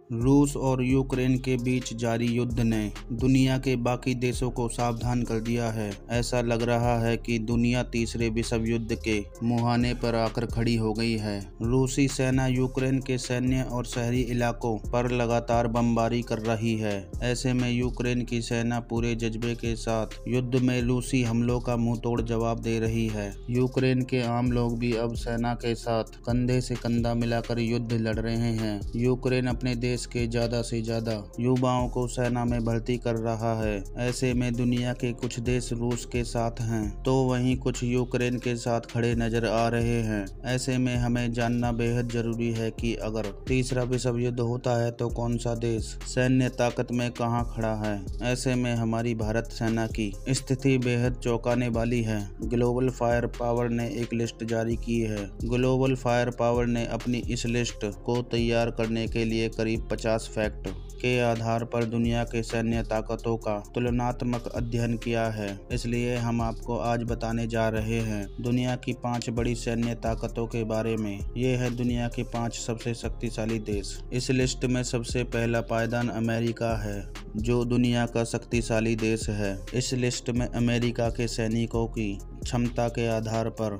रूस और यूक्रेन के बीच जारी युद्ध ने दुनिया के बाकी देशों को सावधान कर दिया है। ऐसा लग रहा है कि दुनिया तीसरे विश्व युद्ध के मुहाने पर आकर खड़ी हो गई है। रूसी सेना यूक्रेन के सैन्य और शहरी इलाकों पर लगातार बमबारी कर रही है। ऐसे में यूक्रेन की सेना पूरे जज्बे के साथ युद्ध में रूसी हमलों का मुंहतोड़ जवाब दे रही है। यूक्रेन के आम लोग भी अब सेना के साथ कंधे से कंधा मिलाकर युद्ध लड़ रहे हैं। यूक्रेन अपने देश के ज्यादा से ज्यादा युवाओं को सेना में भर्ती कर रहा है। ऐसे में दुनिया के कुछ देश रूस के साथ हैं तो वहीं कुछ यूक्रेन के साथ खड़े नजर आ रहे हैं। ऐसे में हमें जानना बेहद जरूरी है कि अगर तीसरा विश्व युद्ध होता है तो कौन सा देश सैन्य ताकत में कहां खड़ा है। ऐसे में हमारी भारत सेना की स्थिति बेहद चौंकाने वाली है। ग्लोबल फायर पावर ने एक लिस्ट जारी की है। ग्लोबल फायर पावर ने अपनी इस लिस्ट को तैयार करने के लिए करीब 50 फैक्ट के आधार पर दुनिया के सैन्य ताकतों का तुलनात्मक अध्ययन किया है। इसलिए हम आपको आज बताने जा रहे हैं दुनिया की 5 बड़ी सैन्य ताकतों के बारे में। ये है दुनिया के 5 सबसे शक्तिशाली देश। इस लिस्ट में सबसे पहला पायदान अमेरिका है, जो दुनिया का शक्तिशाली देश है। इस लिस्ट में अमेरिका के सैनिकों की क्षमता के आधार पर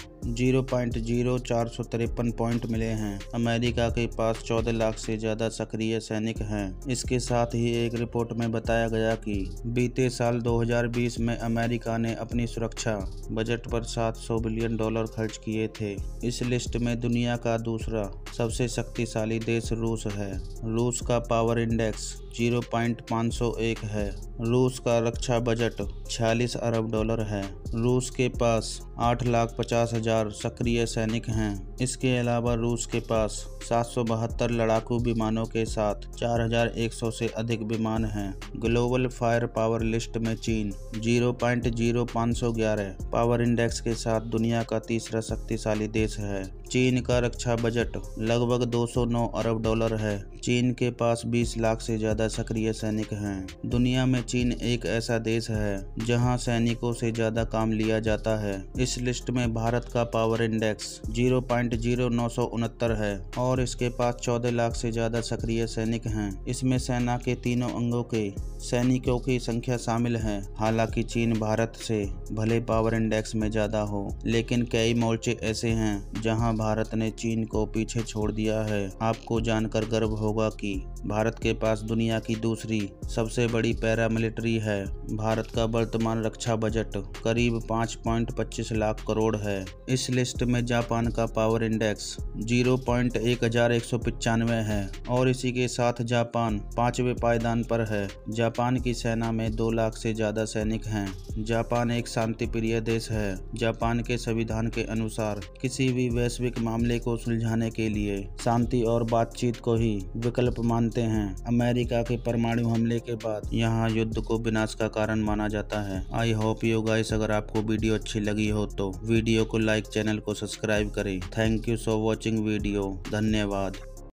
0.0453 पॉइंट मिले हैं। अमेरिका के पास 14 लाख से ज्यादा सक्रिय सैनिक हैं। इसके साथ ही एक रिपोर्ट में बताया गया कि बीते साल 2020 में अमेरिका ने अपनी सुरक्षा बजट पर $700 बिलियन खर्च किए थे। इस लिस्ट में दुनिया का दूसरा सबसे शक्तिशाली देश रूस है। रूस का पावर इंडेक्स 0.501 है। रूस का रक्षा बजट $46 अरब है। रूस के पास 8,50,000 सक्रिय सैनिक हैं। इसके अलावा रूस के पास 772 लड़ाकू विमानों के साथ 4,100 से अधिक विमान हैं। ग्लोबल फायर पावर लिस्ट में चीन 0.0511 पावर इंडेक्स के साथ दुनिया का तीसरा शक्तिशाली देश है। चीन का रक्षा बजट लगभग $209 अरब है। चीन के पास 20 लाख से ज्यादा सक्रिय सैनिक हैं। दुनिया में चीन एक ऐसा देश है जहां सैनिकों से ज्यादा काम लिया जाता है। इस लिस्ट में भारत का पावर इंडेक्स 0.0969 है और इसके पास 14 लाख से ज्यादा सक्रिय सैनिक हैं। इसमें सेना के तीनों अंगों के सैनिकों की संख्या शामिल है। हालांकि चीन भारत से भले पावर इंडेक्स में ज्यादा हो, लेकिन कई मोर्चे ऐसे हैं जहां भारत ने चीन को पीछे छोड़ दिया है। आपको जानकर गर्व होगा कि भारत के पास दुनिया की दूसरी सबसे बड़ी पैरामिलिट्री है। भारत का वर्तमान रक्षा बजट करीब 5.25 लाख करोड़ है। इस लिस्ट में जापान का पावर इंडेक्स 0.1195 है और इसी के साथ जापान 5वें पायदान पर है। जापान की सेना में 2 लाख से ज्यादा सैनिक हैं। जापान एक शांति प्रिय देश है। जापान के संविधान के अनुसार किसी भी वैश्विक मामले को सुलझाने के लिए शांति और बातचीत को ही विकल्प मानते हैं। अमेरिका के परमाणु हमले के बाद यहाँ युद्ध को विनाश का कारण माना जाता है। आई होप यू गाइस, अगर आपको वीडियो अच्छी लगी हो तो वीडियो को लाइक, चैनल को सब्सक्राइब करें। Thank you for watching video. धन्यवाद।